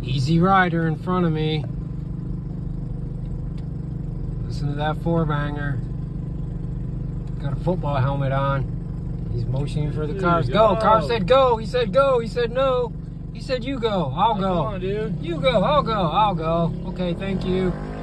Easy Rider in front of me. Listen to that four-banger. Got a football helmet on. He's motioning for the cars. Go. Car said go. He said go. He said no. He said you go. I'll go. Come on, dude. You go. I'll go. I'll go. Okay, thank you.